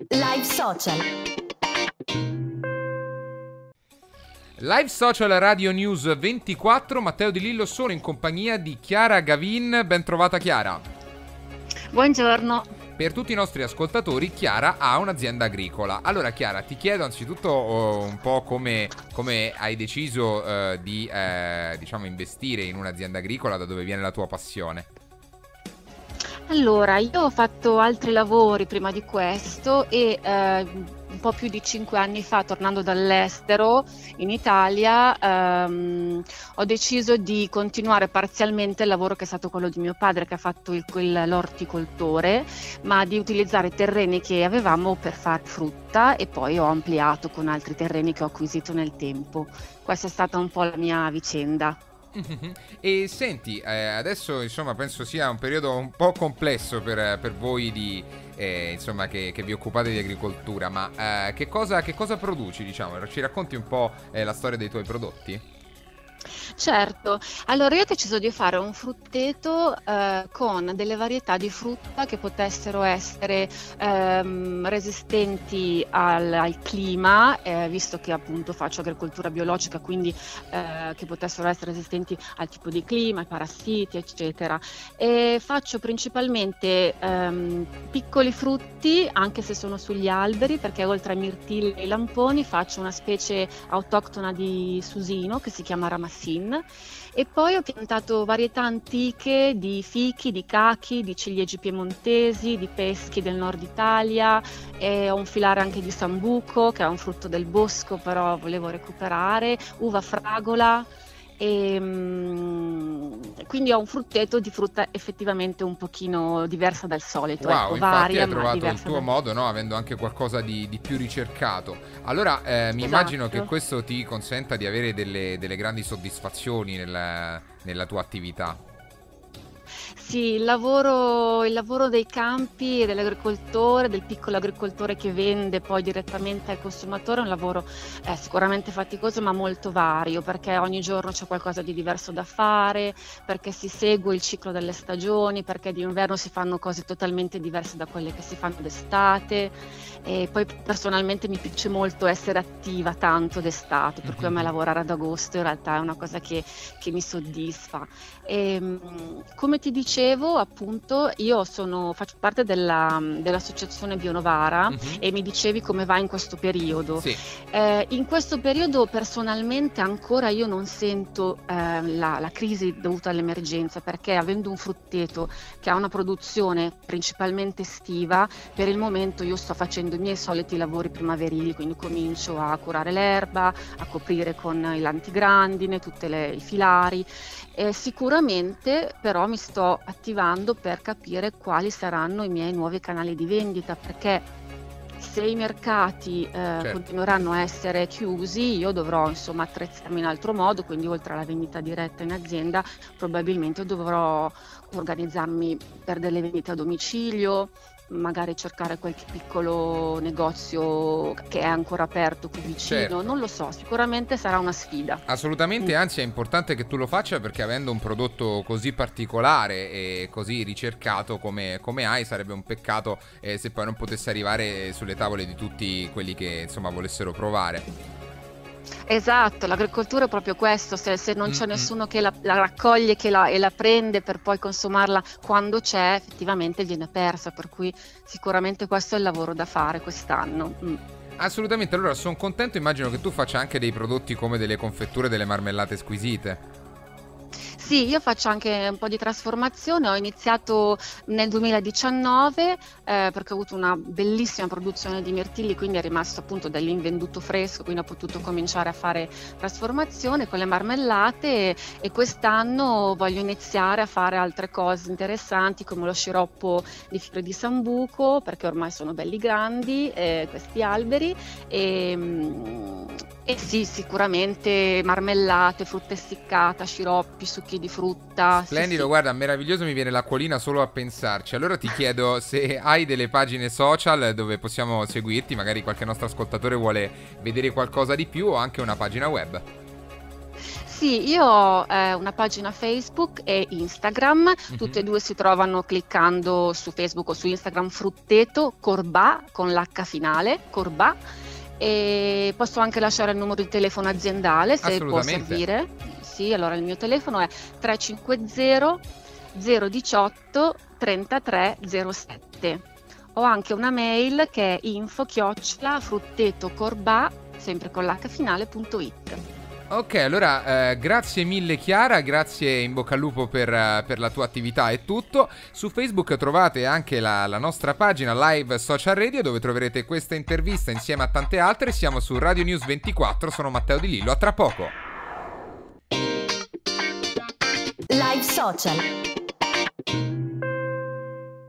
Live Social. Live Social Radio News 24, Matteo Di Lillo, sono in compagnia di Chiara Gavin. Ben trovata Chiara. Buongiorno. Per tutti i nostri ascoltatori, Chiara ha un'azienda agricola. Allora Chiara, ti chiedo anzitutto un po' come hai deciso di diciamo investire in un'azienda agricola, da dove viene la tua passione? Allora, io ho fatto altri lavori prima di questo e un po' più di 5 anni fa, tornando dall'estero in Italia, ho deciso di continuare parzialmente il lavoro che è stato quello di mio padre, che ha fatto l'orticoltore, ma di utilizzare terreni che avevamo per fare frutta, e poi ho ampliato con altri terreni che ho acquisito nel tempo. Questa è stata un po' la mia vicenda. E senti, adesso insomma penso sia un periodo un po' complesso per voi insomma che vi occupate di agricoltura, ma che cosa produci, diciamo? Ci racconti un po' la storia dei tuoi prodotti? Certo, allora io ho deciso di fare un frutteto con delle varietà di frutta che potessero essere resistenti al clima, visto che appunto faccio agricoltura biologica, quindi che potessero essere resistenti al tipo di clima, ai parassiti, eccetera. E faccio principalmente piccoli frutti, anche se sono sugli alberi, perché oltre ai mirtilli e ai lamponi faccio una specie autoctona di susino che si chiama Ramassin. E poi ho piantato varietà antiche di fichi, di cachi, di ciliegi piemontesi, di peschi del nord Italia, e ho un filare anche di sambuco, che è un frutto del bosco, però volevo recuperare, uva fragola, e quindi ho un frutteto di frutta effettivamente un pochino diversa dal solito. Wow, ecco, infatti varia, hai ma trovato il diversa tuo modo, no? Avendo anche qualcosa di più ricercato. Allora, mi immagino che Esatto. questo ti consenta di avere delle grandi soddisfazioni nella tua attività. Sì, il lavoro dei campi e dell'agricoltore, del piccolo agricoltore che vende poi direttamente al consumatore, è un lavoro sicuramente faticoso ma molto vario, perché ogni giorno c'è qualcosa di diverso da fare, perché si segue il ciclo delle stagioni, perché d'inverno si fanno cose totalmente diverse da quelle che si fanno d'estate, e poi personalmente mi piace molto essere attiva tanto d'estate, per cui a me lavorare ad agosto in realtà è una cosa che mi soddisfa. Come ti dicevo, appunto, io faccio parte dell'associazione Bionovara, Mhm. e mi dicevi come va in questo periodo. Sì. In questo periodo personalmente ancora io non sento la crisi dovuta all'emergenza, perché avendo un frutteto che ha una produzione principalmente estiva, per il momento io sto facendo i miei soliti lavori primaverili, quindi comincio a curare l'erba, a coprire con i lantigrandine, i filari. Sicuramente però mi sto attivando per capire quali saranno i miei nuovi canali di vendita, perché se i mercati Certo. continueranno a essere chiusi, io dovrò insomma attrezzarmi in altro modo, quindi oltre alla vendita diretta in azienda probabilmente dovrò organizzarmi per delle vendite a domicilio, magari cercare qualche piccolo negozio che è ancora aperto qui vicino, Certo. non lo so, sicuramente sarà una sfida. Assolutamente, anzi è importante che tu lo faccia, perché avendo un prodotto così particolare e così ricercato come hai, sarebbe un peccato se poi non potesse arrivare sulle tavole di tutti quelli che insomma volessero provare. Esatto, l'agricoltura è proprio questo, se non c'è Mm-mm. nessuno che la raccoglie e la prende per poi consumarla quando c'è, effettivamente viene persa, per cui sicuramente questo è il lavoro da fare quest'anno. Assolutamente, allora sono contento, immagino che tu faccia anche dei prodotti come delle confetture, delle marmellate squisite. Sì, io faccio anche un po' di trasformazione, ho iniziato nel 2019 perché ho avuto una bellissima produzione di mirtilli, quindi è rimasto appunto dell'invenduto fresco, quindi ho potuto cominciare a fare trasformazione con le marmellate, e quest'anno voglio iniziare a fare altre cose interessanti come lo sciroppo di fibre di sambuco, perché ormai sono belli grandi questi alberi, e sì, sicuramente marmellate, frutta essiccata, sciroppi, succhi di frutta, sì, Splendido, sì. guarda, meraviglioso, mi viene l'acquolina solo a pensarci. Allora ti chiedo se hai delle pagine social dove possiamo seguirti, magari qualche nostro ascoltatore vuole vedere qualcosa di più, o anche una pagina web. Sì, io ho una pagina Facebook e Instagram, tutte e due si trovano cliccando su Facebook o su Instagram Frutteto Corbà con l'H finale, Corbà, e posso anche lasciare il numero di telefono aziendale se può Assolutamente. servire. Sì, allora il mio telefono è 350 018 3307. Ho anche una mail che è info@fruttetocorbà, sempre con l'H finale.it. Ok, allora grazie mille Chiara, grazie, in bocca al lupo per la tua attività e tutto. Su Facebook trovate anche la nostra pagina Live Social Radio, dove troverete questa intervista insieme a tante altre. Siamo su Radio News 24, sono Matteo Di Lillo, a tra poco. Live Social.